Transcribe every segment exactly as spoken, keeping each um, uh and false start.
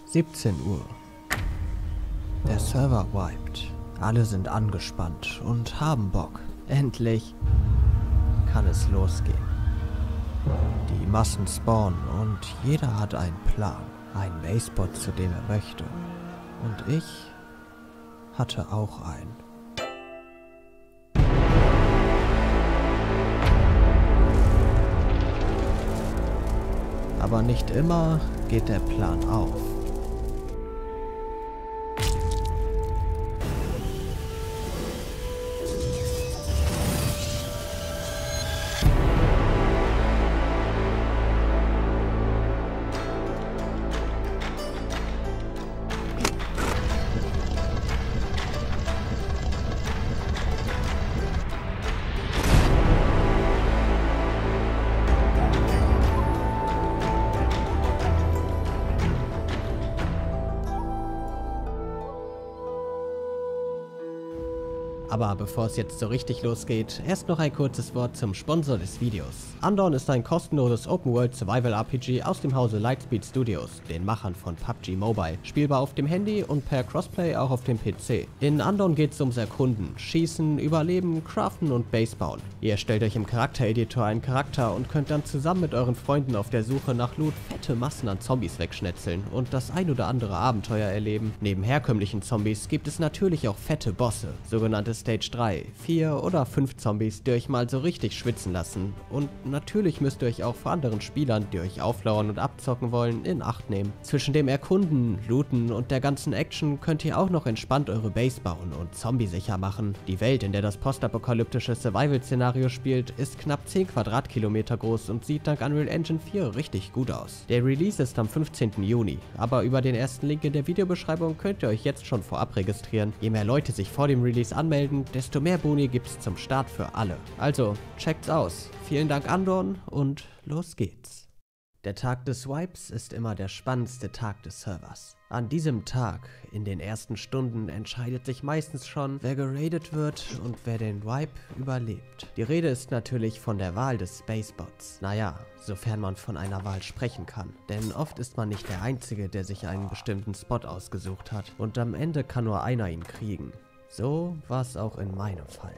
siebzehn Uhr. Der Server wiped. Alle sind angespannt und haben Bock. Endlich kann es losgehen. Die Massen spawnen und jeder hat einen Plan. Einen Basebot, zu dem er möchte. Und ich hatte auch einen. Aber nicht immer geht der Plan auf. Aber bevor es jetzt so richtig losgeht, erst noch ein kurzes Wort zum Sponsor des Videos. Undawn ist ein kostenloses Open-World-Survival-R P G aus dem Hause Lightspeed Studios, den Machern von P U B G Mobile, spielbar auf dem Handy und per Crossplay auch auf dem P C. In Undawn geht es ums Erkunden, Schießen, Überleben, Craften und Base bauen. Ihr stellt euch im Charaktereditor einen Charakter und könnt dann zusammen mit euren Freunden auf der Suche nach Loot fette Massen an Zombies wegschnetzeln und das ein oder andere Abenteuer erleben. Neben herkömmlichen Zombies gibt es natürlich auch fette Bosse, sogenannte Stage drei, vier oder fünf Zombies, die euch mal so richtig schwitzen lassen. Und natürlich müsst ihr euch auch vor anderen Spielern, die euch auflauern und abzocken wollen, in Acht nehmen. Zwischen dem Erkunden, Looten und der ganzen Action könnt ihr auch noch entspannt eure Base bauen und zombie-sicher machen. Die Welt, in der das postapokalyptische Survival-Szenario spielt, ist knapp zehn Quadratkilometer groß und sieht dank Unreal Engine vier richtig gut aus. Der Release ist am fünfzehnten Juni, aber über den ersten Link in der Videobeschreibung könnt ihr euch jetzt schon vorab registrieren. Je mehr Leute sich vor dem Release anmelden, desto mehr Boni gibt's zum Start für alle. Also, checkt's aus. Vielen Dank Undawn und los geht's. Der Tag des Wipes ist immer der spannendste Tag des Servers. An diesem Tag, in den ersten Stunden, entscheidet sich meistens schon, wer geradet wird und wer den Wipe überlebt. Die Rede ist natürlich von der Wahl des Spacebots. Naja, sofern man von einer Wahl sprechen kann. Denn oft ist man nicht der Einzige, der sich einen bestimmten Spot ausgesucht hat. Und am Ende kann nur einer ihn kriegen. So war es auch in meinem Fall.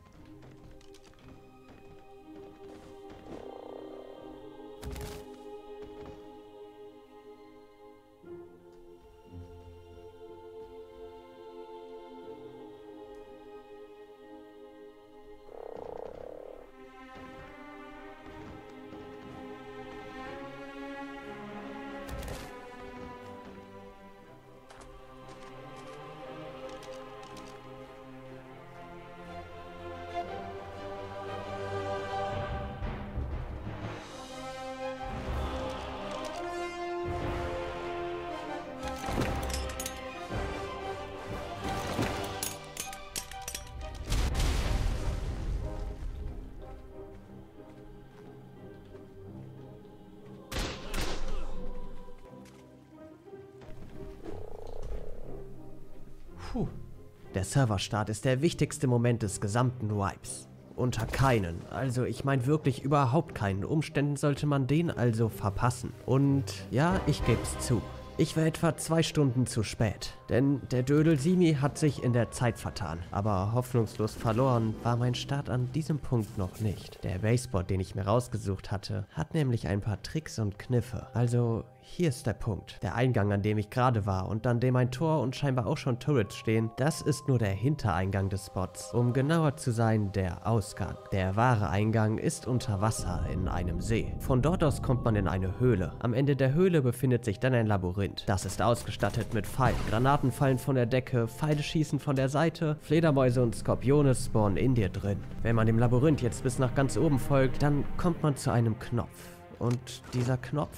Puh. Der Serverstart ist der wichtigste Moment des gesamten Wipes. Unter keinen, also ich meine wirklich überhaupt keinen Umständen sollte man den also verpassen. Und ja, ich geb's zu. Ich war etwa zwei Stunden zu spät, denn der Dödel Simi hat sich in der Zeit vertan. Aber hoffnungslos verloren war mein Start an diesem Punkt noch nicht. Der Basebot, den ich mir rausgesucht hatte, hat nämlich ein paar Tricks und Kniffe. Also hier ist der Punkt. Der Eingang, an dem ich gerade war und an dem ein Tor und scheinbar auch schon Turrets stehen, das ist nur der Hintereingang des Spots. Um genauer zu sein, der Ausgang. Der wahre Eingang ist unter Wasser in einem See. Von dort aus kommt man in eine Höhle. Am Ende der Höhle befindet sich dann ein Labyrinth. Das ist ausgestattet mit Pfeilen. Granaten fallen von der Decke, Pfeile schießen von der Seite, Fledermäuse und Skorpione spawnen in dir drin. Wenn man dem Labyrinth jetzt bis nach ganz oben folgt, dann kommt man zu einem Knopf. Und dieser Knopf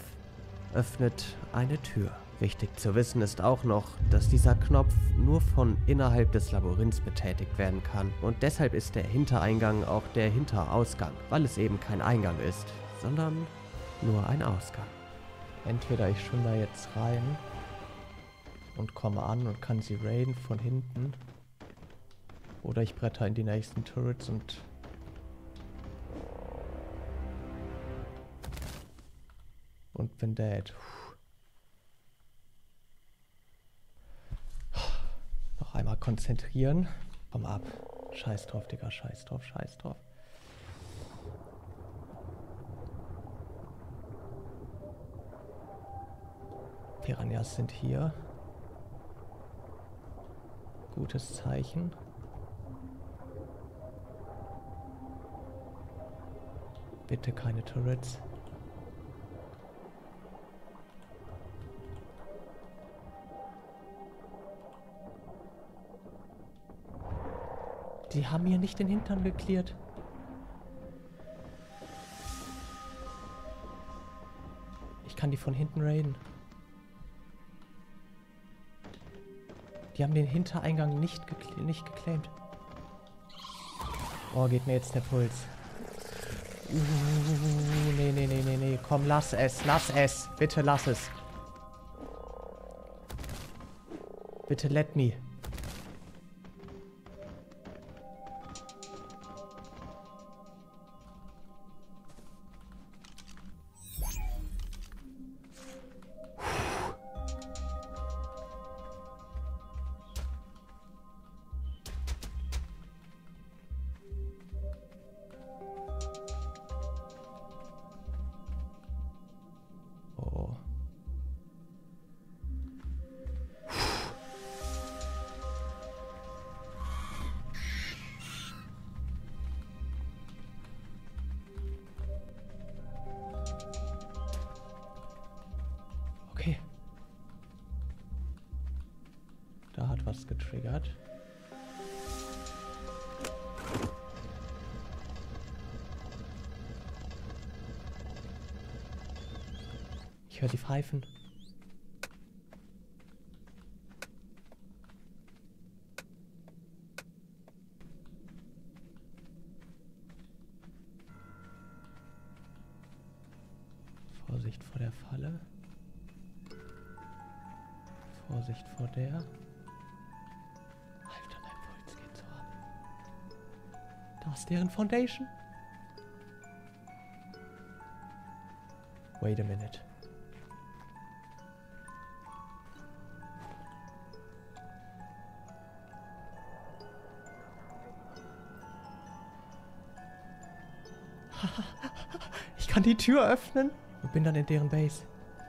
öffnet eine Tür. Wichtig zu wissen ist auch noch, dass dieser Knopf nur von innerhalb des Labyrinths betätigt werden kann. Und deshalb ist der Hintereingang auch der Hinterausgang, weil es eben kein Eingang ist, sondern nur ein Ausgang. Entweder ich schwimme da jetzt rein und komme an und kann sie raiden von hinten, oder ich bretter in die nächsten Turrets und und bin dead. Einmal konzentrieren. Komm ab. Scheiß drauf, Digga. Scheiß drauf, scheiß drauf. Piranhas sind hier. Gutes Zeichen. Bitte keine Turrets. Die haben mir nicht den Hintern geklärt. Ich kann die von hinten raiden. Die haben den Hintereingang nicht, gekl nicht geclaimt. Oh, geht mir jetzt der Puls. Uh, nee, nee, nee, nee, nee. Komm, lass es, lass es. Bitte lass es. Bitte let me. Okay. Da hat was getriggert. Ich höre die Pfeifen. Vorsicht vor der Falle. Vorsicht vor der. Alter, mein Puls geht so ab. Da ist deren Foundation. Wait a minute. Ich kann die Tür öffnen und bin dann in deren Base.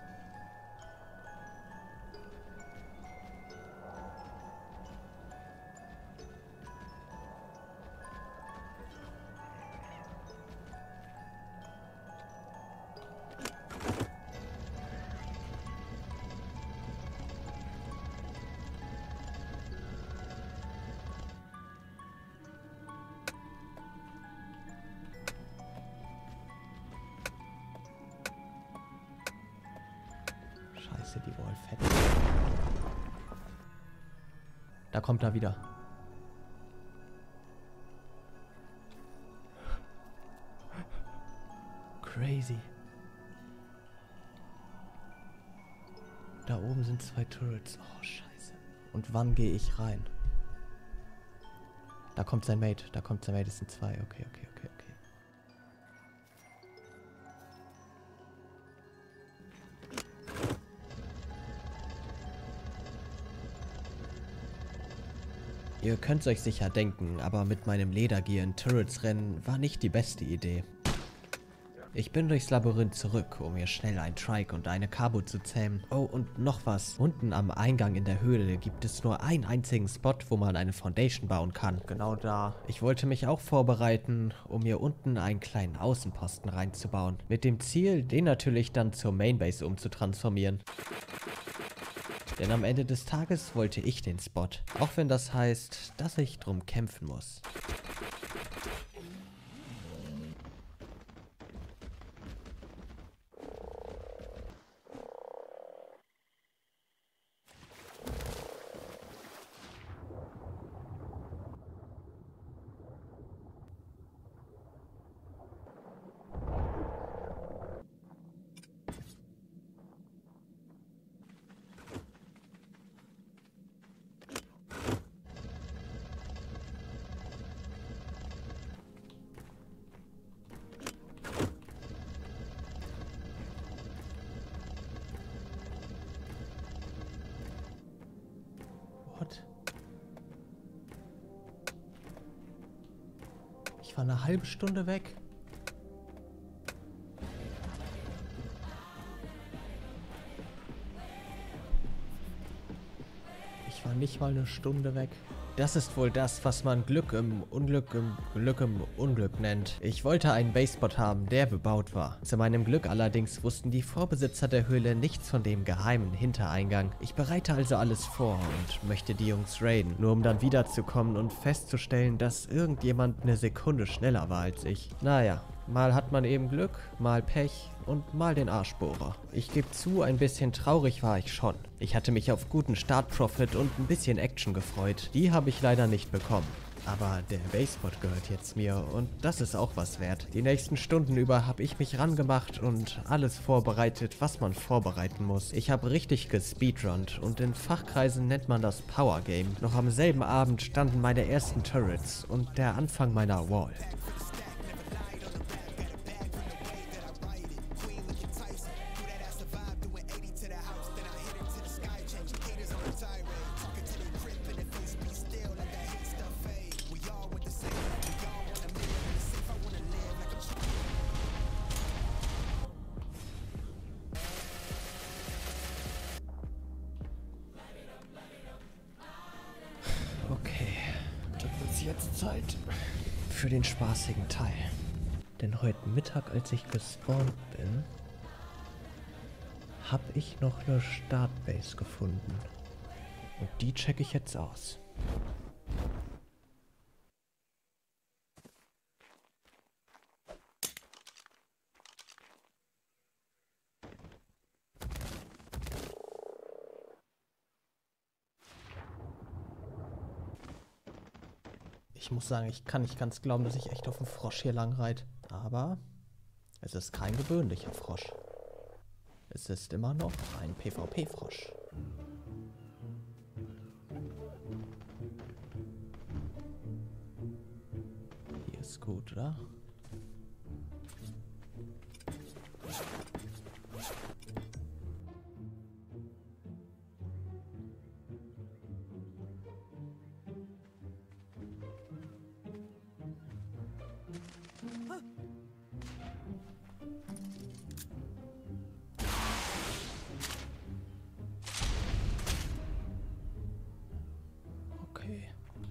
Die Wall fett. Da kommt er wieder. Crazy. Da oben sind zwei Turrets. Oh, scheiße. Und wann gehe ich rein? Da kommt sein Mate. Da kommt sein Mate. Es sind zwei. Okay, okay, okay, okay. Ihr könnt's euch sicher denken, aber mit meinem Ledergear in Turrets rennen war nicht die beste Idee. Ich bin durchs Labyrinth zurück, um mir schnell ein Trike und eine Carbo zu zähmen. Oh, und noch was. Unten am Eingang in der Höhle gibt es nur einen einzigen Spot, wo man eine Foundation bauen kann. Genau da. Ich wollte mich auch vorbereiten, um mir unten einen kleinen Außenposten reinzubauen. Mit dem Ziel, den natürlich dann zur Mainbase umzutransformieren. Denn am Ende des Tages wollte ich den Spot. Auch wenn das heißt, dass ich drum kämpfen muss. Ich war eine halbe Stunde weg. Ich war nicht mal eine Stunde weg. Das ist wohl das, was man Glück im Unglück im Glück im Unglück nennt. Ich wollte einen Basespot haben, der bebaut war. Zu meinem Glück allerdings wussten die Vorbesitzer der Höhle nichts von dem geheimen Hintereingang. Ich bereite also alles vor und möchte die Jungs raiden, nur um dann wiederzukommen und festzustellen, dass irgendjemand eine Sekunde schneller war als ich. Naja. Mal hat man eben Glück, mal Pech und mal den Arschbohrer. Ich gebe zu, ein bisschen traurig war ich schon. Ich hatte mich auf guten Startprofit und ein bisschen Action gefreut. Die habe ich leider nicht bekommen. Aber der Basespot gehört jetzt mir und das ist auch was wert. Die nächsten Stunden über habe ich mich rangemacht und alles vorbereitet, was man vorbereiten muss. Ich habe richtig gespeedrunnt und in Fachkreisen nennt man das Power Game. Noch am selben Abend standen meine ersten Turrets und der Anfang meiner Wall. Okay, dann ist jetzt Zeit für den spaßigen Teil. Denn heute Mittag, als ich gespawnt bin, habe ich noch eine Startbase gefunden. Und die checke ich jetzt aus. Ich muss sagen, ich kann nicht ganz glauben, dass ich echt auf dem Frosch hier lang reite. Aber es ist kein gewöhnlicher Frosch. Es ist immer noch ein PvP-Frosch. Hier ist gut, oder? Okay.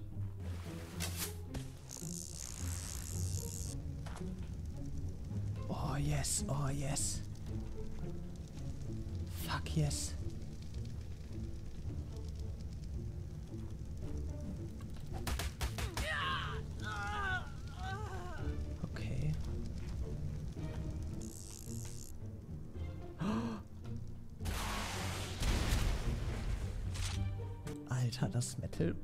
Oh yes, oh yes. Fuck yes. Okay. Alter, das Metal.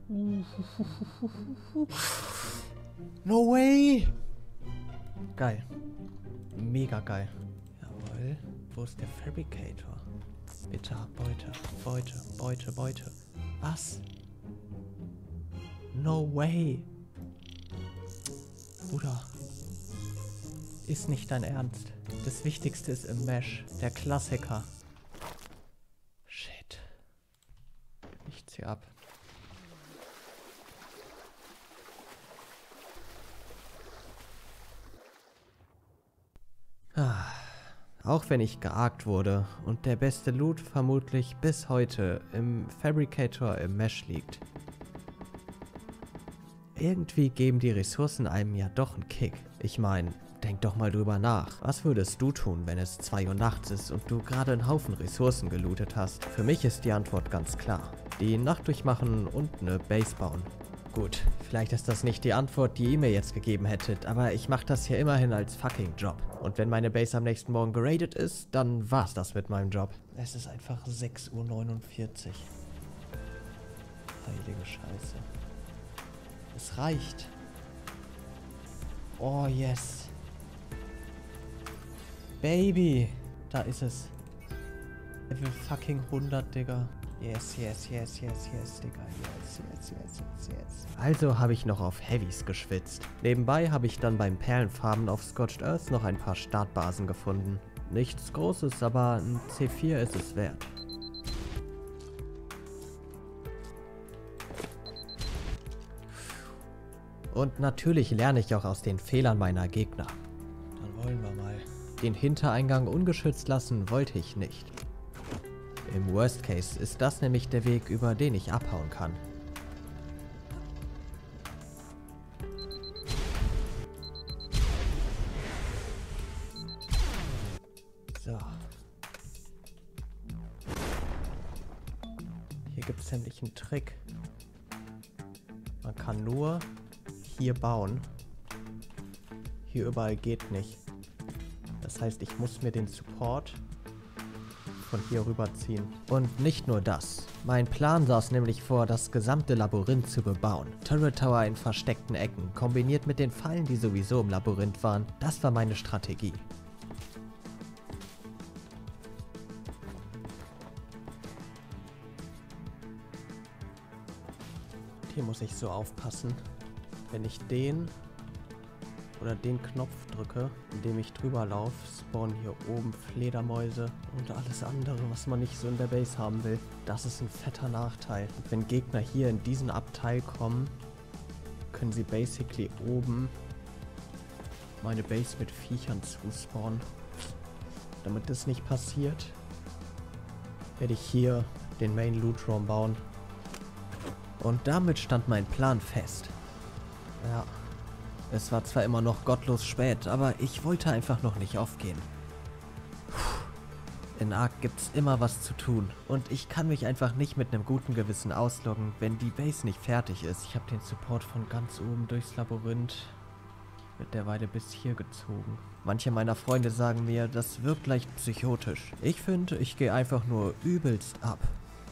No way! Geil. Mega geil. Jawohl. Wo ist der Fabricator? Bitte, Beute, Beute, Beute, Beute. Was? No way! Bruder. Ist nicht dein Ernst. Das Wichtigste ist im Mesh. Der Klassiker. Shit. Ich zieh ab. Ah, auch wenn ich geargt wurde und der beste Loot vermutlich bis heute im Fabricator im Mesh liegt. Irgendwie geben die Ressourcen einem ja doch einen Kick. Ich meine, denk doch mal drüber nach. Was würdest du tun, wenn es zwei Uhr nachts ist und du gerade einen Haufen Ressourcen gelootet hast? Für mich ist die Antwort ganz klar. Die Nacht durchmachen und eine Base bauen. Gut, vielleicht ist das nicht die Antwort, die ihr mir jetzt gegeben hättet, aber ich mache das hier immerhin als fucking Job. Und wenn meine Base am nächsten Morgen geradet ist, dann war's das mit meinem Job. Es ist einfach sechs Uhr neunundvierzig. Heilige Scheiße. Es reicht. Oh yes. Baby. Da ist es. Level fucking hundert, Digga. Yes, yes, yes, yes, yes, Digga. Yes, yes, yes, yes, yes. Also habe ich noch auf Heavys geschwitzt. Nebenbei habe ich dann beim Perlenfarben auf Scorched Earth noch ein paar Startbasen gefunden. Nichts Großes, aber ein C vier ist es wert. Und natürlich lerne ich auch aus den Fehlern meiner Gegner. Dann wollen wir mal. Den Hintereingang ungeschützt lassen wollte ich nicht. Im Worst Case ist das nämlich der Weg, über den ich abhauen kann. So. Hier gibt es nämlich einen Trick. Man kann nur hier bauen. Hier überall geht nicht. Das heißt, ich muss mir den Support von hier rüberziehen. Und nicht nur das. Mein Plan sah es nämlich vor, das gesamte Labyrinth zu bebauen. Turret Tower in versteckten Ecken, kombiniert mit den Fallen, die sowieso im Labyrinth waren. Das war meine Strategie. Hier muss ich so aufpassen, wenn ich den oder den Knopf drücke, indem ich drüber laufe, spawnen hier oben Fledermäuse und alles andere, was man nicht so in der Base haben will. Das ist ein fetter Nachteil. Und wenn Gegner hier in diesen Abteil kommen, können sie basically oben meine Base mit Viechern zuspawnen. Damit das nicht passiert, werde ich hier den Main Loot Room bauen. Und damit stand mein Plan fest. Ja. Es war zwar immer noch gottlos spät, aber ich wollte einfach noch nicht aufgehen. In Ark gibt's immer was zu tun und ich kann mich einfach nicht mit einem guten Gewissen ausloggen, wenn die Base nicht fertig ist. Ich habe den Support von ganz oben durchs Labyrinth mittlerweile bis hier gezogen. Manche meiner Freunde sagen mir, das wirkt leicht psychotisch. Ich finde, ich gehe einfach nur übelst ab.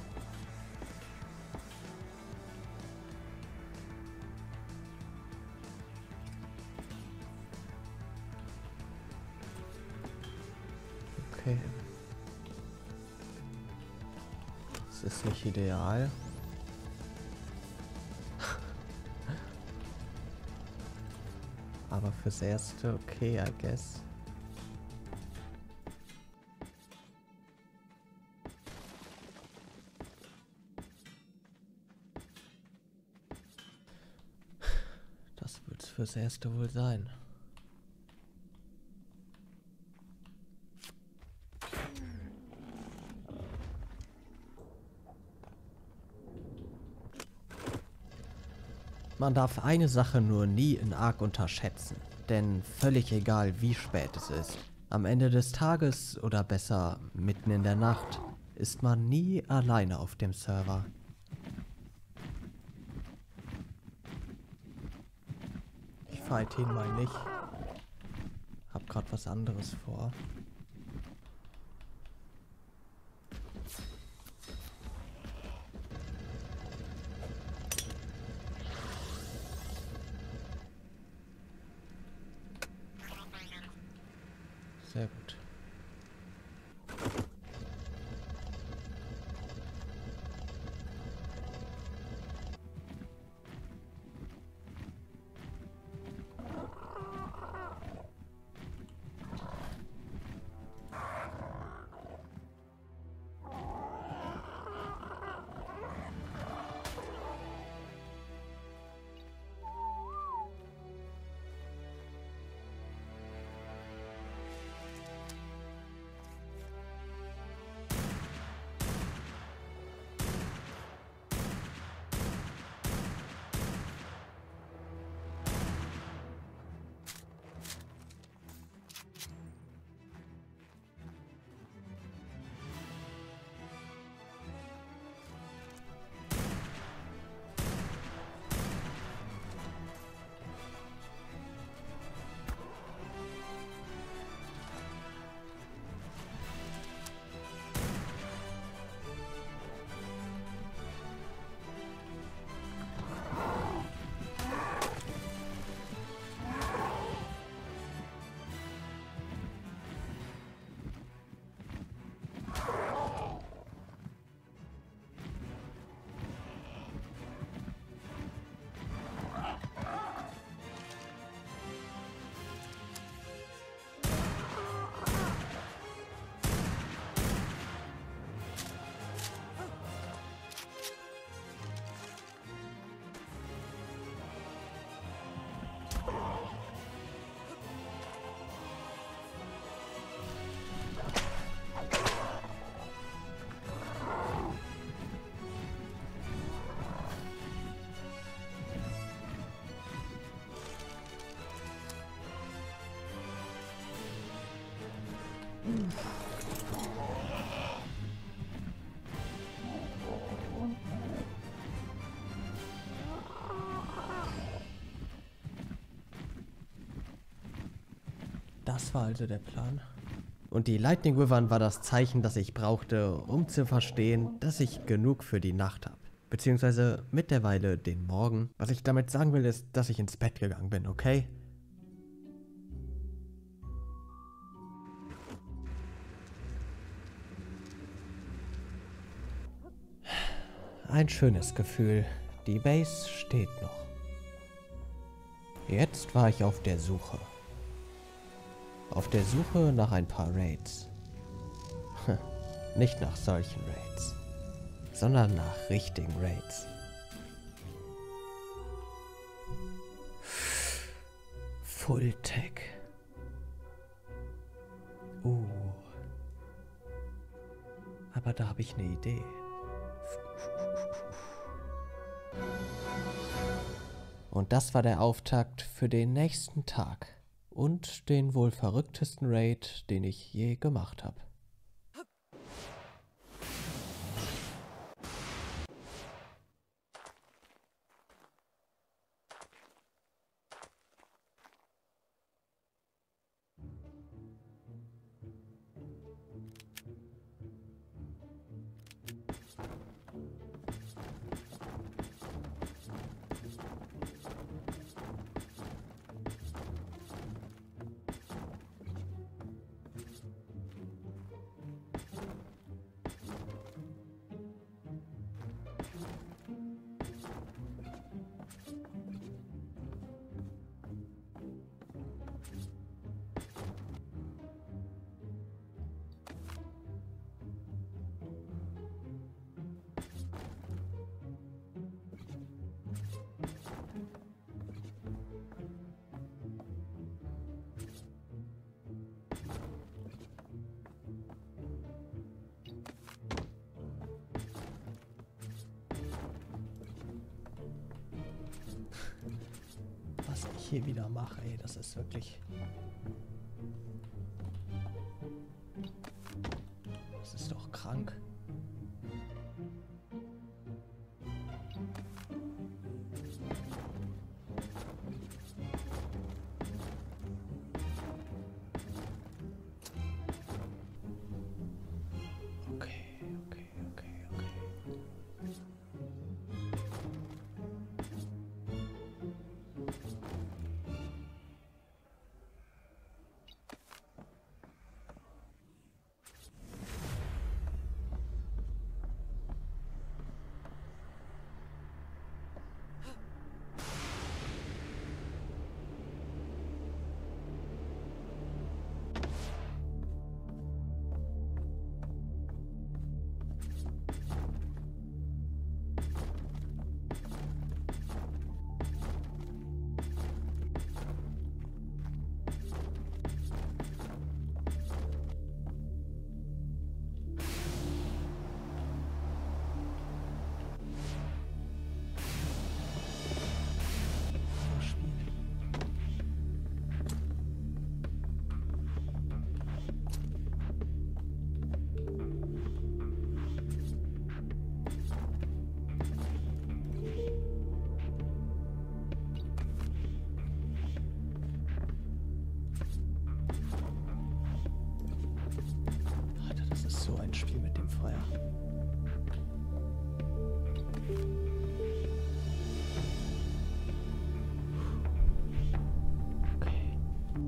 Okay. Das ist nicht ideal. Aber fürs Erste okay, I guess. Das wird's fürs Erste wohl sein. Man darf eine Sache nur nie in Ark unterschätzen, denn völlig egal wie spät es ist, am Ende des Tages oder besser mitten in der Nacht, ist man nie alleine auf dem Server. Ich fight ihn mal nicht. Hab grad was anderes vor. Sehr gut. Das war also der Plan. Und die Lightning Wyvern war das Zeichen, das ich brauchte, um zu verstehen, dass ich genug für die Nacht habe. Beziehungsweise mittlerweile den Morgen. Was ich damit sagen will, ist, dass ich ins Bett gegangen bin, okay? Ein schönes Gefühl. Die Base steht noch. Jetzt war ich auf der Suche. Auf der Suche nach ein paar Raids. Nicht nach solchen Raids, sondern nach richtigen Raids. Fulltech. Uh. Aber da habe ich eine Idee. Und das war der Auftakt für den nächsten Tag. Und den wohl verrücktesten Raid, den ich je gemacht habe. Was ich hier wieder mache, ey, das ist wirklich... Das ist doch krank. Okay, okay, okay, okay. So ein Spiel mit dem Feuer. Okay.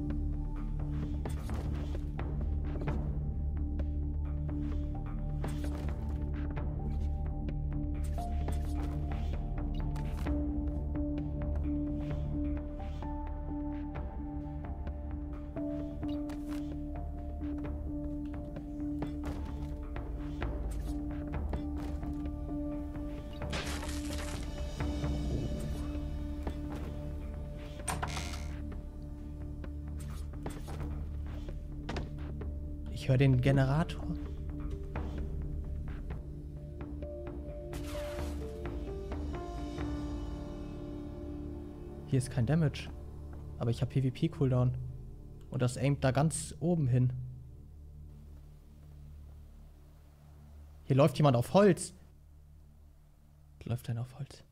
Ich höre den Generator. Hier ist kein Damage. Aber ich habe PvP-Cooldown. Und das aimt da ganz oben hin. Hier läuft jemand auf Holz. Läuft einer auf Holz?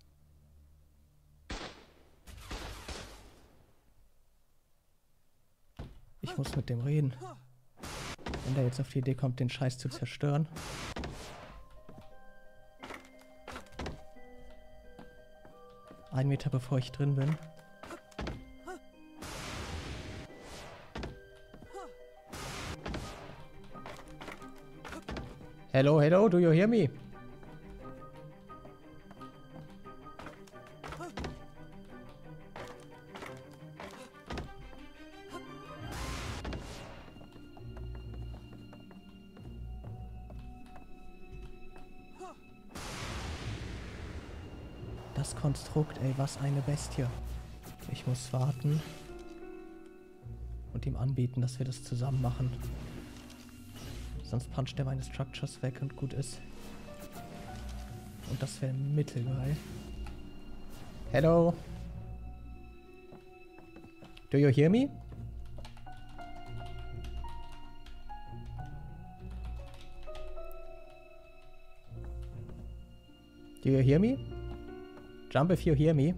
Ich Ich muss mit dem reden. Wenn der jetzt auf die Idee kommt, den Scheiß zu zerstören. Ein Meter bevor ich drin bin. Hello, hello, do you hear me? Das Konstrukt, ey, was eine Bestie. Ich muss warten und ihm anbieten, dass wir das zusammen machen. Sonst puncht er meine Structures weg und gut ist. Und das wäre mittelgeil. Hello. Do you hear me? Do you hear me? Jump if you hear me.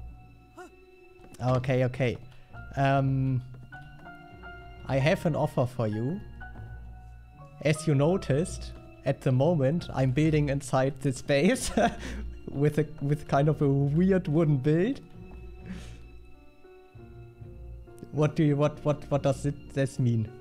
Okay, okay. Um, I have an offer for you. As you noticed, at the moment I'm building inside this base with a with kind of a weird wooden build. What do you what what what does it this mean?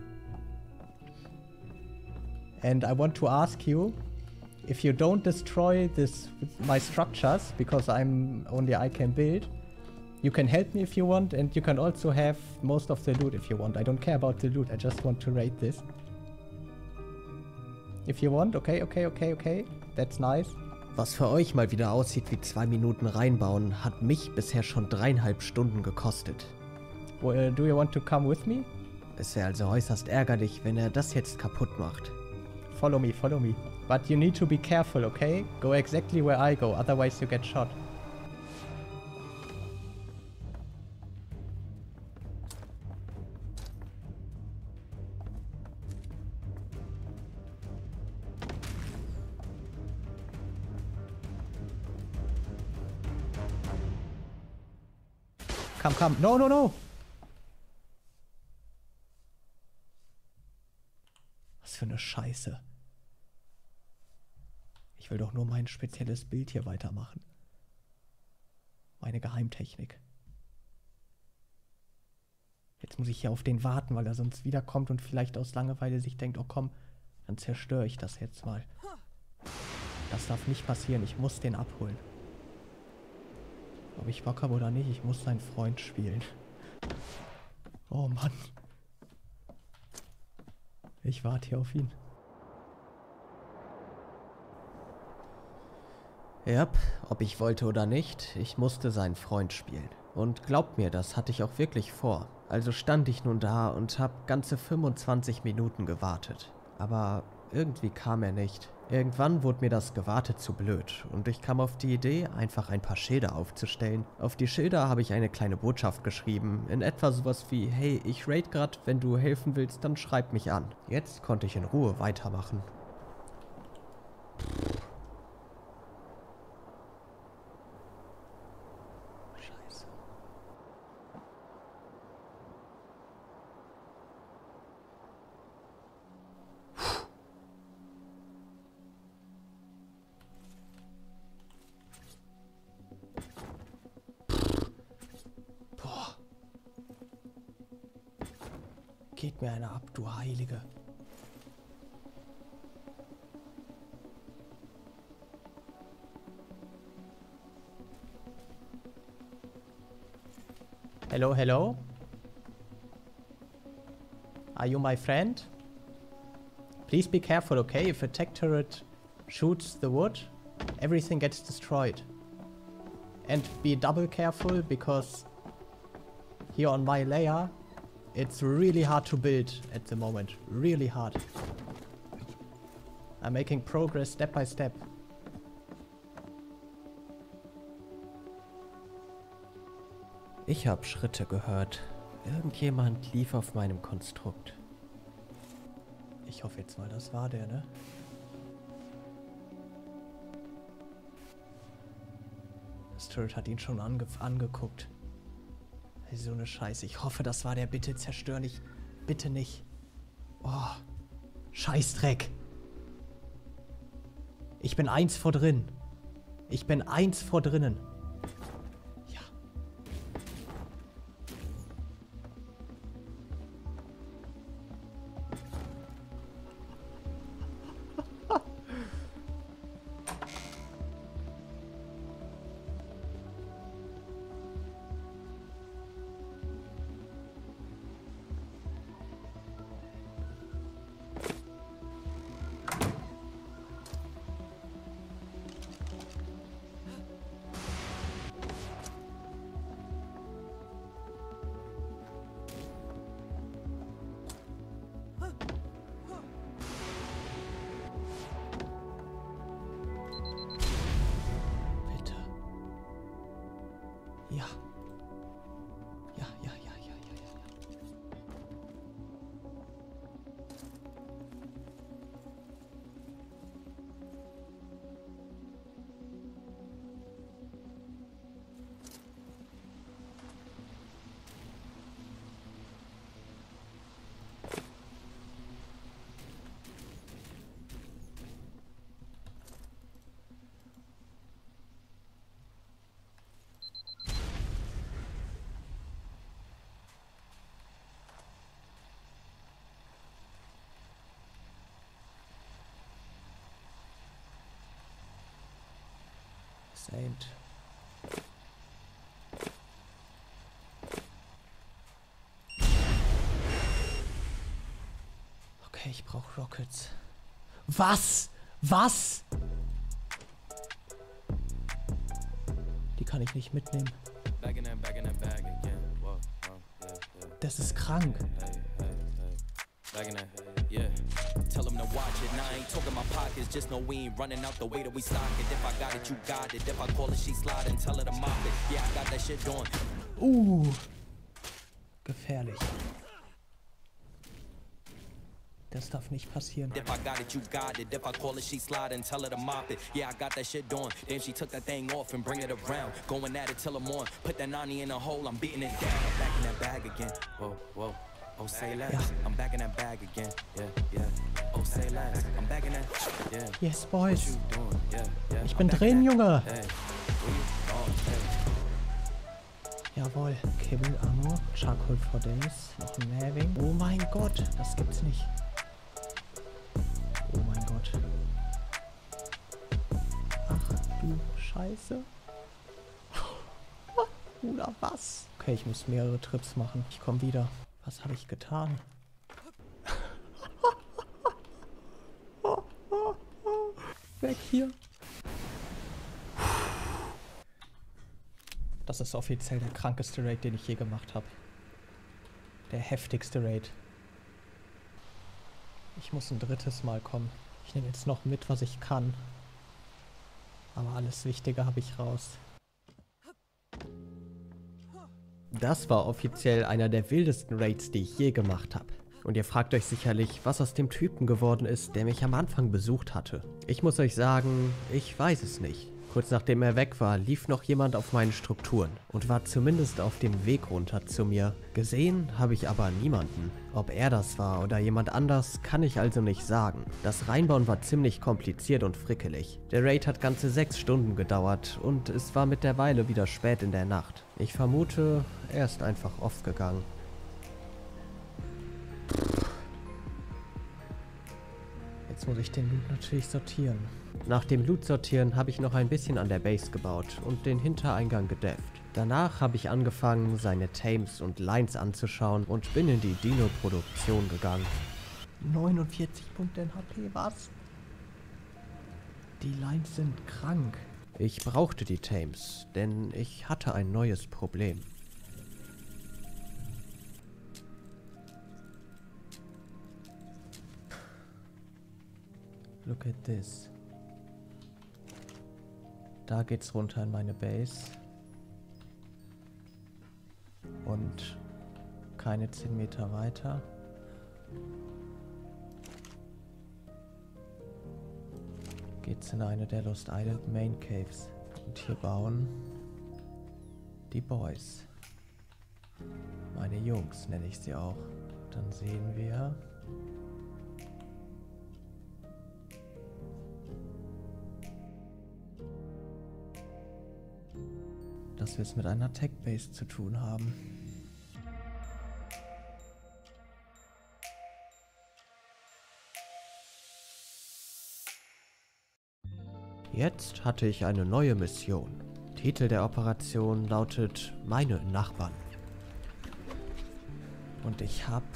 And I want to ask you, if you don't destroy this my structures, because I'm only I can build, you can help me if you want, and you can also have most of the loot if you want. I don't care about the loot, I just want to raid this. If you want, okay, okay, okay, okay. That's nice. Was für euch mal wieder aussieht wie zwei Minuten reinbauen, hat mich bisher schon dreieinhalb Stunden gekostet. Well, do you want to come with me? Es wäre also äußerst ärgerlich, wenn er das jetzt kaputt macht. Follow me, follow me. But you need to be careful, okay? Go exactly where I go, otherwise you get shot. Come, come. No, no, no! Was für eine Scheiße. Ich will doch nur mein spezielles Bild hier weitermachen. Meine Geheimtechnik. Jetzt muss ich hier auf den warten, weil er sonst wiederkommt und vielleicht aus Langeweile sich denkt, oh komm, dann zerstöre ich das jetzt mal. Das darf nicht passieren, ich muss den abholen. Ob ich Bock habe oder nicht, ich muss seinen Freund spielen. Oh Mann. Ich warte hier auf ihn. Ja, ob ich wollte oder nicht, ich musste seinen Freund spielen. Und glaubt mir, das hatte ich auch wirklich vor. Also stand ich nun da und hab ganze fünfundzwanzig Minuten gewartet. Aber irgendwie kam er nicht. Irgendwann wurde mir das Gewartet zu blöd und ich kam auf die Idee, einfach ein paar Schilder aufzustellen. Auf die Schilder habe ich eine kleine Botschaft geschrieben, in etwa sowas wie, hey, ich raid grad, wenn du helfen willst, dann schreib mich an. Jetzt konnte ich in Ruhe weitermachen. Scheiße. Geht mir einer ab, du Heilige. Hello, hello? Are you my friend? Please be careful, okay? If a tech turret shoots the wood, everything gets destroyed. And be double careful, because here on my layer, it's really hard to build at the moment. Really hard. I'm making progress step by step. Ich habe Schritte gehört. Irgendjemand lief auf meinem Konstrukt. Ich hoffe jetzt mal, das war der, ne? Das Turret hat ihn schon ange angeguckt. So eine Scheiße. Ich hoffe, das war der. Bitte zerstör nicht Bitte nicht. Oh. Scheißdreck. Ich bin eins vor drin. Ich bin eins vor drinnen. Ja. Ja. Ja, ja, ja, ja, ja, ja. Saint. Okay, ich brauche Rockets. Was? Was? Die kann ich nicht mitnehmen. Das ist krank. Yeah, tell them to watch it. Now I ain't talking my pockets, just know we ain't running out the way that we stock it. If I got it, you got it. If I call it, she slide and tell her to mop it. Yeah, I got that shit doing. Uh, gefährlich. Das darf nicht passieren. If I got it, you got it. If I call it, she slide and tell her to mop it. Yeah, I got that shit doing. Then she took that thing off and bring it around. Going at it till I'm on. Put that ninety in a hole, I'm beating it down. I'm back in that bag again. Whoa, whoa. Oh, say less. Ja. I'm back in that bag again. Yeah, yeah. Oh, say less. I'm back in that. Yeah. Yes, boys. What you doing? Yeah, yeah. Ich bin drin, Junge. Hey. Oh, hey. Jawohl. Kibble, Ammo, Charcoal for Days, noch ein Maving. Oh mein Gott, das gibt's nicht. Oh mein Gott. Ach du Scheiße. Oder was? Okay, ich muss mehrere Trips machen. Ich komme wieder. Was habe ich getan? Weg hier. Das ist offiziell der krankeste Raid, den ich je gemacht habe. Der heftigste Raid. Ich muss ein drittes Mal kommen. Ich nehme jetzt noch mit, was ich kann. Aber alles Wichtige habe ich raus. Das war offiziell einer der wildesten Raids, die ich je gemacht habe. Und ihr fragt euch sicherlich, was aus dem Typen geworden ist, der mich am Anfang besucht hatte. Ich muss euch sagen, ich weiß es nicht. Kurz nachdem er weg war, lief noch jemand auf meinen Strukturen und war zumindest auf dem Weg runter zu mir. Gesehen habe ich aber niemanden. Ob er das war oder jemand anders, kann ich also nicht sagen. Das Reinbauen war ziemlich kompliziert und frickelig. Der Raid hat ganze sechs Stunden gedauert und es war mittlerweile wieder spät in der Nacht. Ich vermute, er ist einfach off gegangen. Jetzt muss ich den Loot natürlich sortieren. Nach dem Loot sortieren habe ich noch ein bisschen an der Base gebaut und den Hintereingang gedefft. Danach habe ich angefangen, seine Tames und Lines anzuschauen und bin in die Dino-Produktion gegangen. neunundvierzig Punkte in H P, was? Die Lines sind krank. Ich brauchte die Tames, denn ich hatte ein neues Problem. Look at this. Da geht's runter in meine Base. Und keine zehn Meter weiter. Geht's in eine der Lost Island Main Caves. Und hier bauen die Boys. Meine Jungs nenne ich sie auch. Dann sehen wir... dass wir es mit einer Tech-Base zu tun haben. Jetzt hatte ich eine neue Mission. Titel der Operation lautet Meine Nachbarn. Und ich habe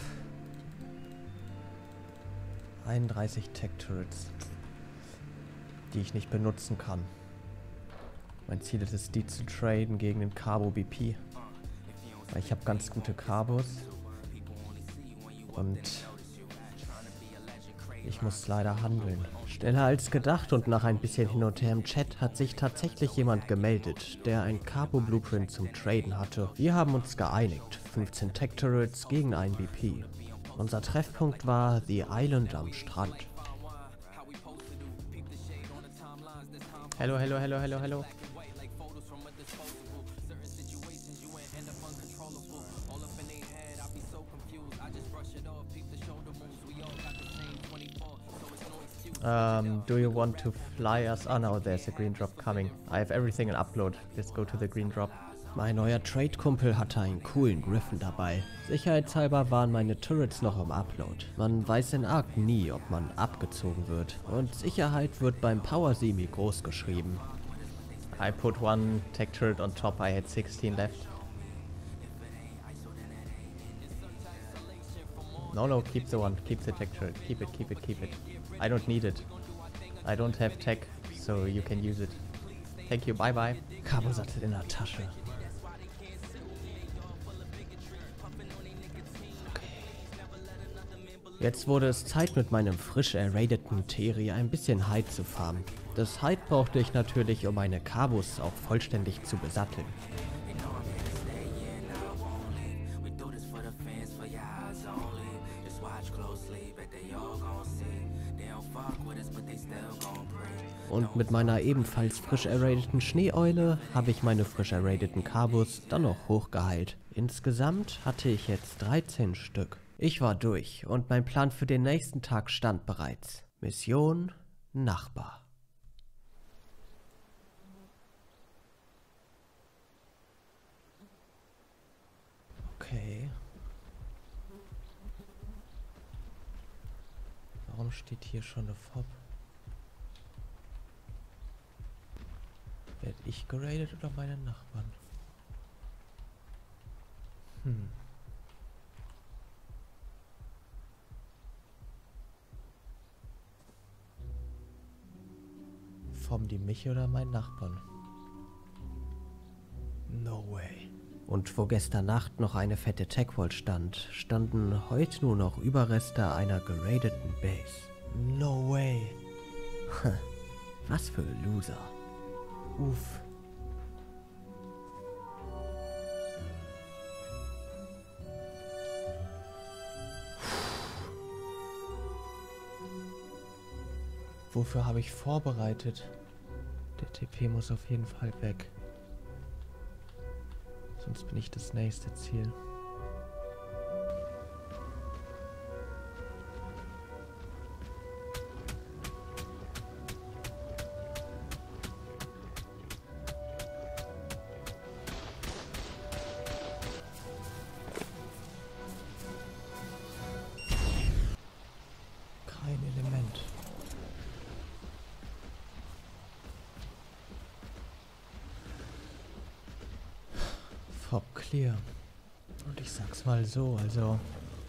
einunddreißig Tech-Turrets, die ich nicht benutzen kann. Mein Ziel ist es, die zu traden gegen den Carbo B P. Weil ich habe ganz gute Carbos. Und ich muss leider handeln. Schneller als gedacht und nach ein bisschen hin und her im Chat hat sich tatsächlich jemand gemeldet, der ein Carbo Blueprint zum Traden hatte. Wir haben uns geeinigt. fünfzehn Tech Turrets gegen ein B P. Unser Treffpunkt war The Island am Strand. Hello, hello, hello, hello, hello. Um, do you want to fly us? Oh no, there's a green drop coming. I have everything in upload. Let's go to the green drop. Mein neuer Trade-Kumpel hatte einen coolen Griffin dabei. Sicherheitshalber waren meine Turrets noch im Upload. Man weiß in Ark nie, ob man abgezogen wird. Und Sicherheit wird beim Power Semi groß geschrieben. I put one tech turret on top. I had sixteen left. No, no, keep the one. Keep the tech turret. Keep it, keep it, keep it. I don't need it. I don't have tech, so you can use it. Thank you, bye bye. Carbosattel in der Tasche. Okay. Jetzt wurde es Zeit, mit meinem frisch erraideten Teri ein bisschen Hide zu farmen. Das Hide brauchte ich natürlich, um meine Carbos auch vollständig zu besatteln. Und mit meiner ebenfalls frisch erraideten Schneeeule habe ich meine frisch erraideten Carbos dann noch hochgeheilt. Insgesamt hatte ich jetzt dreizehn Stück. Ich war durch und mein Plan für den nächsten Tag stand bereits. Mission Nachbar. Okay. Warum steht hier schon eine F O B? Werd ich geradet oder meine Nachbarn? Hm. Formen die mich oder meinen Nachbarn? No way. Und wo gestern Nacht noch eine fette Tech-Wall stand, standen heute nur noch Überreste einer geradeten Base. No way. Was für Loser. Uff. Wofür habe ich vorbereitet? Der T P muss auf jeden Fall weg. Sonst bin ich das nächste Ziel. F O B clear. Und ich sag's mal so, also...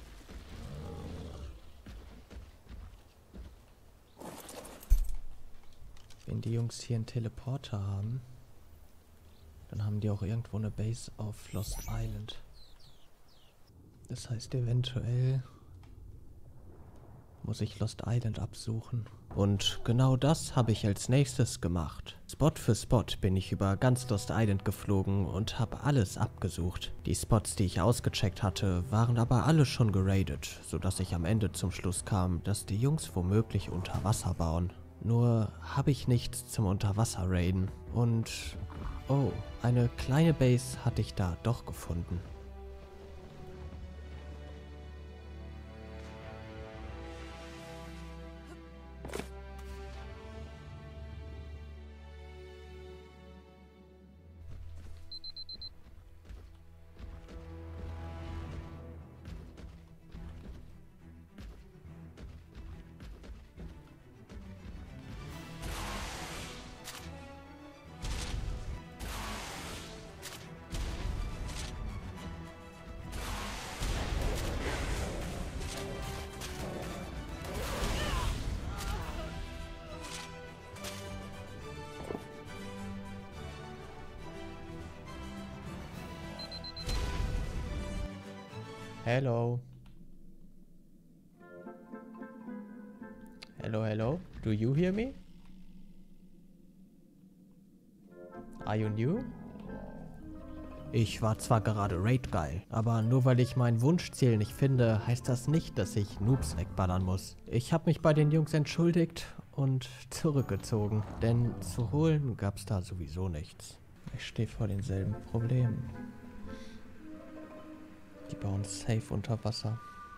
Wenn die Jungs hier einen Teleporter haben, dann haben die auch irgendwo eine Base auf Lost Island. Das heißt, eventuell muss ich Lost Island absuchen. Und genau das habe ich als nächstes gemacht. Spot für Spot bin ich über ganz Lost Island geflogen und habe alles abgesucht. Die Spots, die ich ausgecheckt hatte, waren aber alle schon geradet, sodass ich am Ende zum Schluss kam, dass die Jungs womöglich unter Wasser bauen. Nur habe ich nichts zum Unterwasser-Raiden. Und oh, eine kleine Base hatte ich da doch gefunden. Hello. Hello, hello. Do you hear me? Are you new? Ich war zwar gerade Raid-geil, aber nur weil ich mein Wunschziel nicht finde, heißt das nicht, dass ich Noobs wegballern muss. Ich habe mich bei den Jungs entschuldigt und zurückgezogen, denn zu holen gab's da sowieso nichts. Ich stehe vor denselben Problemen. Die bauen safe unter Wasser.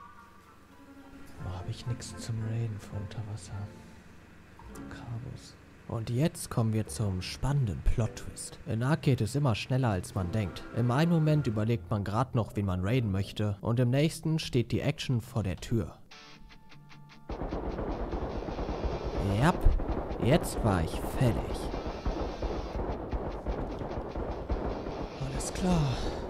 Da habe ich nichts zum Raiden für Unterwasser. Kabus. Und jetzt kommen wir zum spannenden Plot-Twist. In Ark geht es immer schneller, als man denkt. Im einen Moment überlegt man gerade noch, wen man raiden möchte, und im nächsten steht die Action vor der Tür. Ja, jetzt war ich fertig. Alles klar.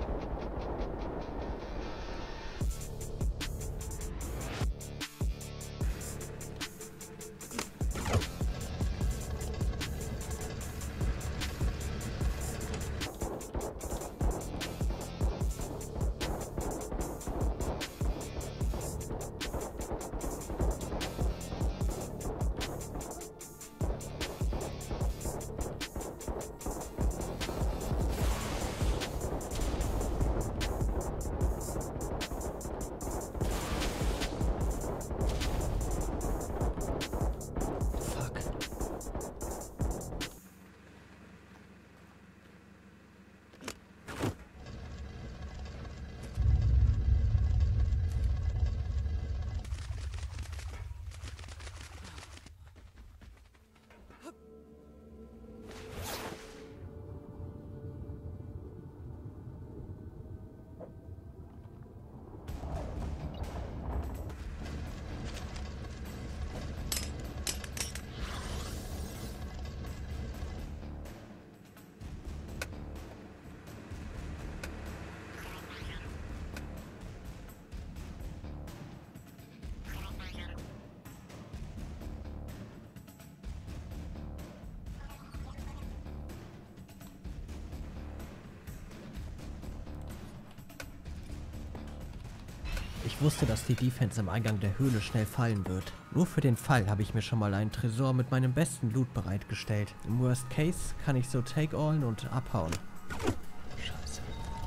Ich wusste, dass die Defense im Eingang der Höhle schnell fallen wird. Nur für den Fall habe ich mir schon mal einen Tresor mit meinem besten Loot bereitgestellt. Im Worst Case kann ich so take-allen und abhauen. Scheiße.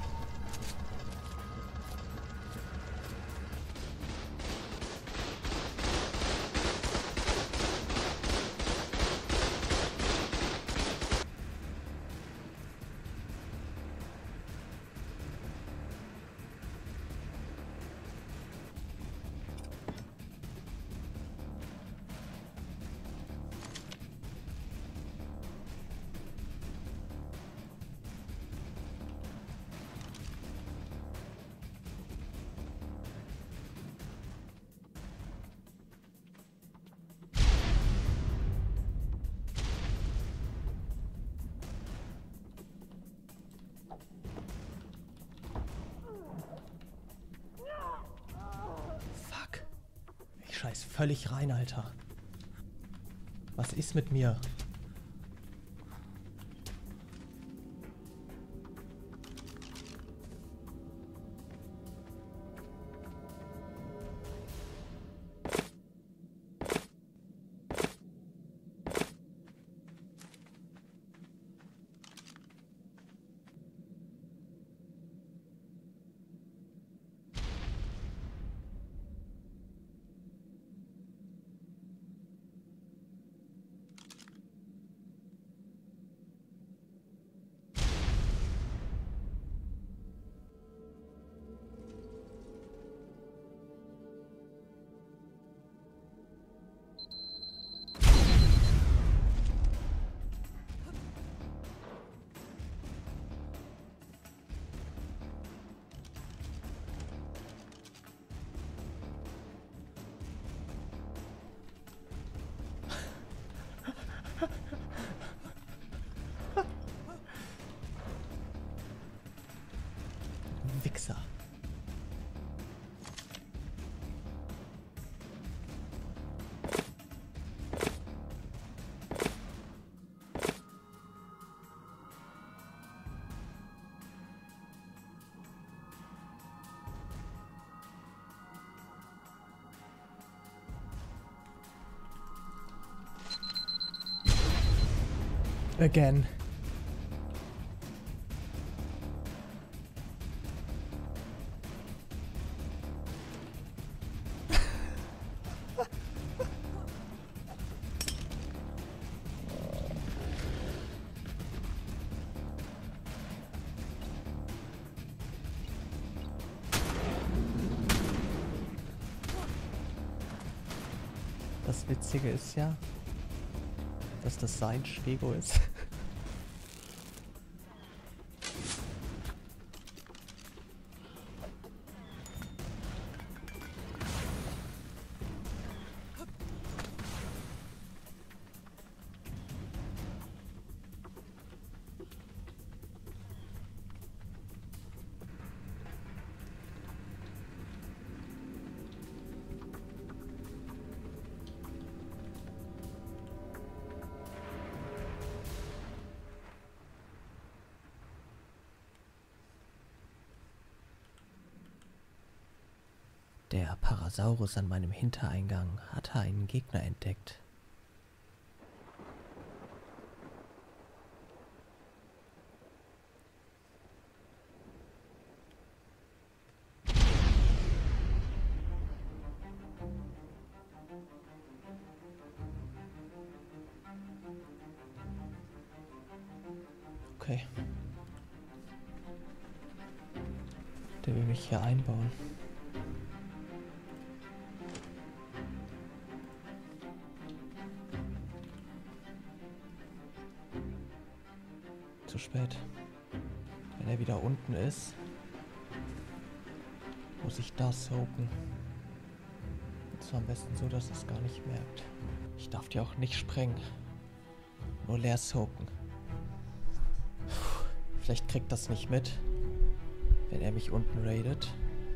Ich scheiß völlig rein, Alter. Was ist mit mir? Again. Das Witzige ist ja, dass das sein Stego ist. Der Parasaurus an meinem Hintereingang hatte einen Gegner entdeckt. Okay. Der will mich hier einbauen. Zu spät. Wenn er wieder unten ist, muss ich da soaken. Und zwar am besten so, dass es gar nicht merkt. Ich darf die auch nicht sprengen. Nur leer soaken. Vielleicht kriegt das nicht mit, wenn er mich unten raidet.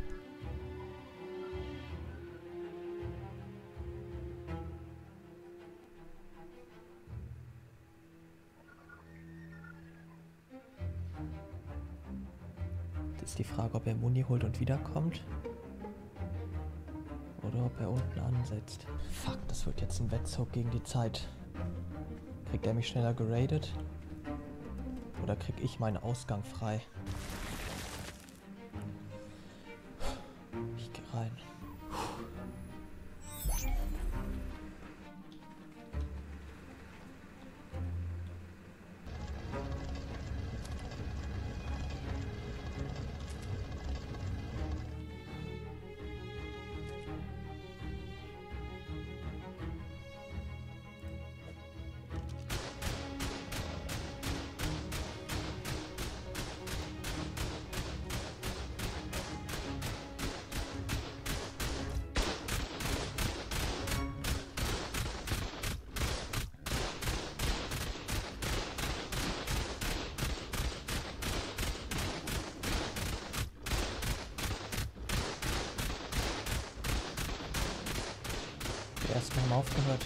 Ist die Frage, ob er Muni holt und wiederkommt. Oder ob er unten ansetzt. Fuck, das wird jetzt ein Wettsoak gegen die Zeit. Kriegt er mich schneller geradet? Oder krieg ich meinen Ausgang frei? Ich geh rein. Erstmal aufgehört.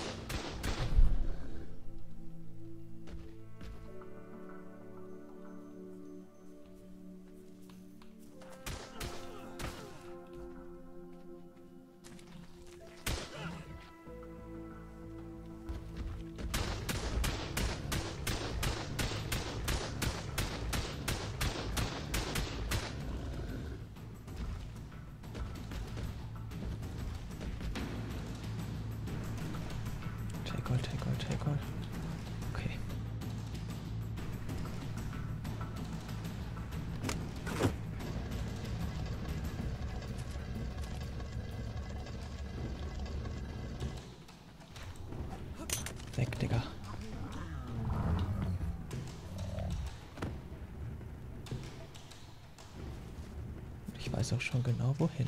Take all, take all, take all. Okay. Weg, Digga. Ich weiß auch schon genau wohin.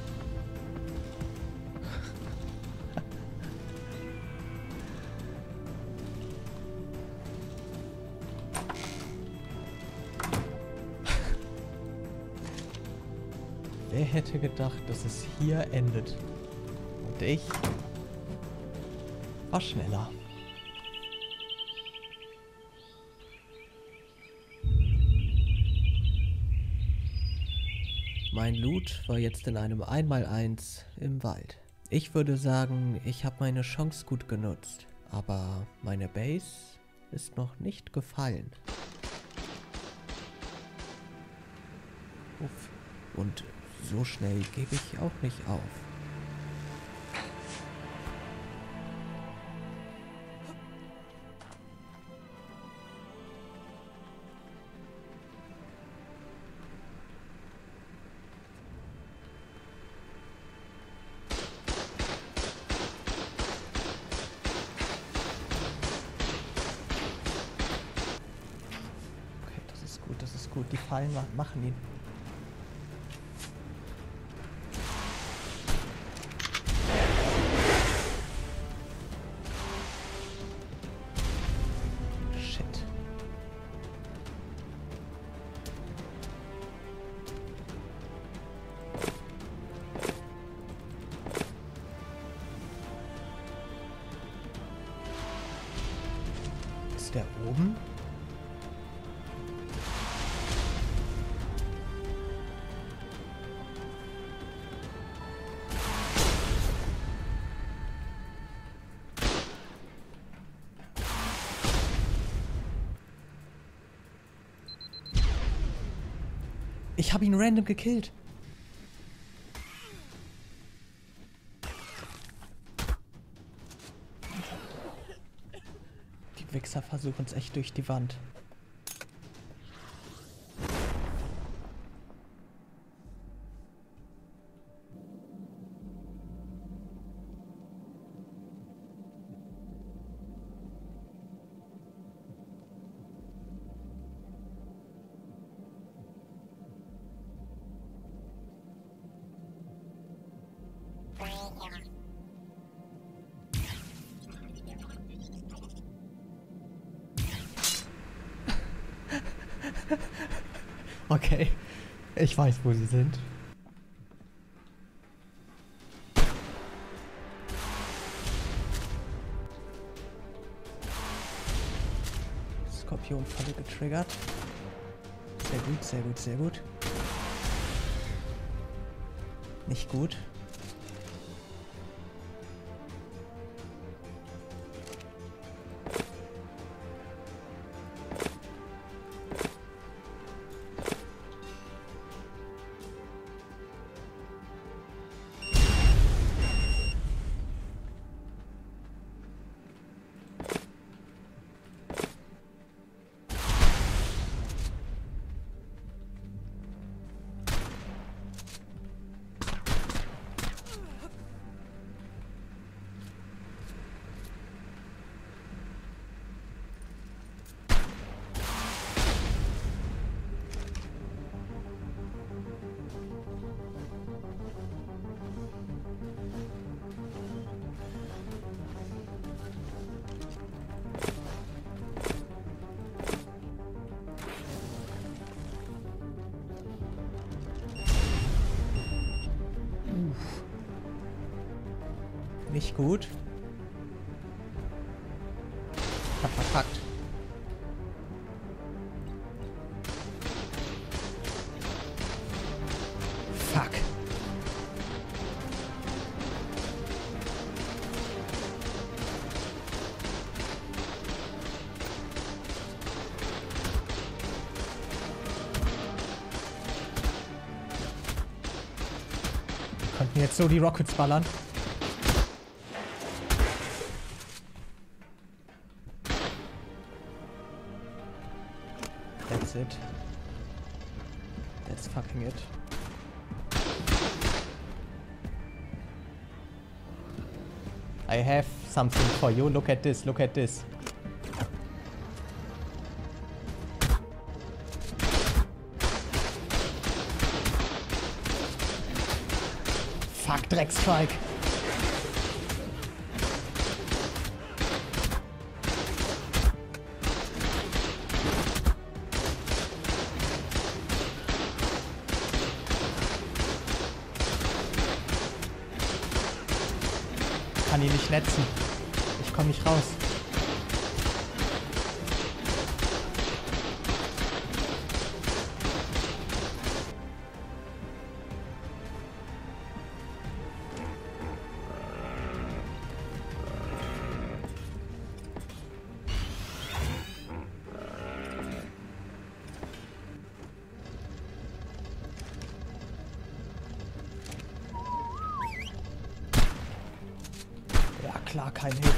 Wer hätte gedacht, dass es hier endet? Und ich war schneller. Mein Loot war jetzt in einem eins mal eins im Wald. Ich würde sagen, ich habe meine Chance gut genutzt. Aber meine Base ist noch nicht gefallen. Uff. Und so schnell gebe ich auch nicht auf. Das ist gut, die Fallen machen ihn. Shit. Ist der oben? Ich habe ihn random gekillt. Die Wichser versuchen es echt durch die Wand. Okay, ich weiß, wo sie sind. Skorpionfalle getriggert. Sehr gut, sehr gut, sehr gut. Nicht gut. Nicht gut. Ich hab verkackt. Fuck. Wir könnten jetzt so die Rockets ballern. That's it. That's fucking it. I have something for you. Look at this. Look at this. Fuck, Dreckstrike. Ich kann ihn nicht netzen. Ich komme nicht raus. kein Hit.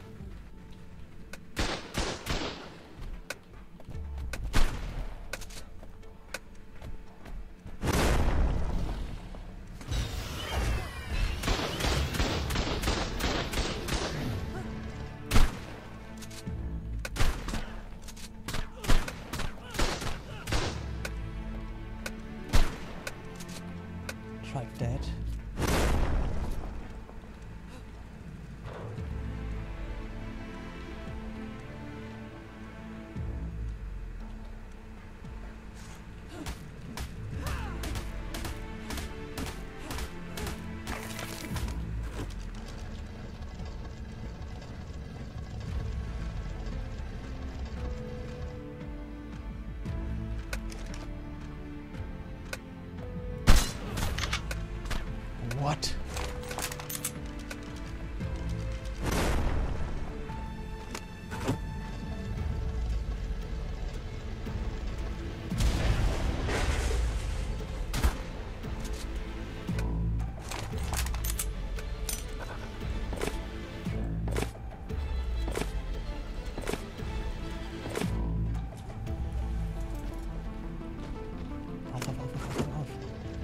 Strike dead. What? Auf, auf, auf, auf, auf, auf.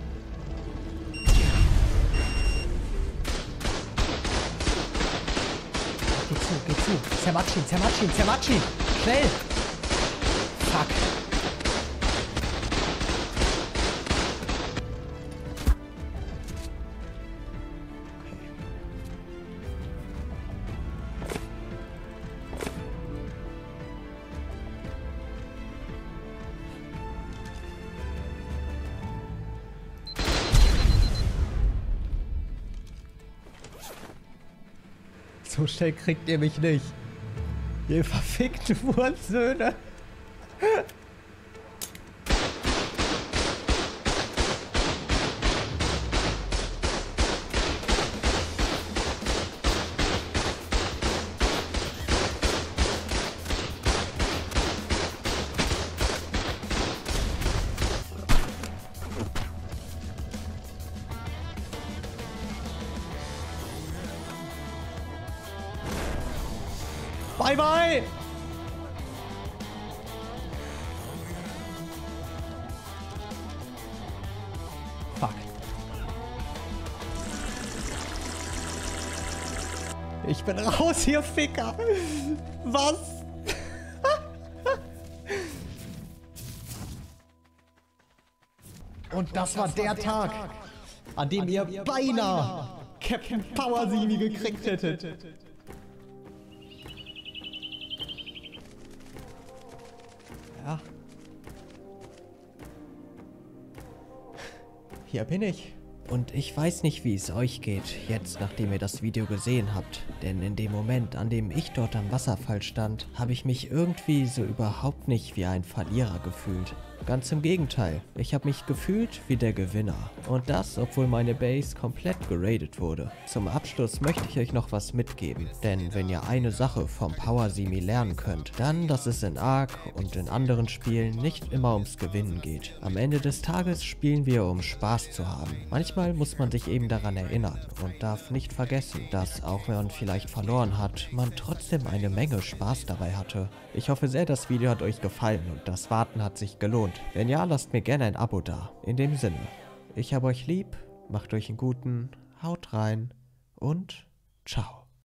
Geh zu, geh zu. Zermatsch ihn, zermatsch ihn, zermatsch ihn. Schnell. Fuck. So schnell kriegt ihr mich nicht. Ihr verfickte Wurzeln. Bye bye! Fuck. Ich bin raus hier, Ficker! Was? Und das war der Tag, an dem ihr beinahe Captain Powersimi gekriegt hättet. Ja. Hier bin ich. Und ich weiß nicht, wie es euch geht, jetzt nachdem ihr das Video gesehen habt. Denn in dem Moment, an dem ich dort am Wasserfall stand, habe ich mich irgendwie so überhaupt nicht wie ein Verlierer gefühlt. Ganz im Gegenteil, ich habe mich gefühlt wie der Gewinner. Und das, obwohl meine Base komplett geradet wurde. Zum Abschluss möchte ich euch noch was mitgeben. Denn wenn ihr eine Sache vom Powersimi lernen könnt, dann, dass es in Ark und in anderen Spielen nicht immer ums Gewinnen geht. Am Ende des Tages spielen wir, um Spaß zu haben. Manchmal muss man sich eben daran erinnern und darf nicht vergessen, dass auch wenn man vielleicht verloren hat, man trotzdem eine Menge Spaß dabei hatte. Ich hoffe sehr, das Video hat euch gefallen und das Warten hat sich gelohnt. Wenn ja, lasst mir gerne ein Abo da. In dem Sinne, ich hab euch lieb, macht euch einen guten, haut rein und ciao.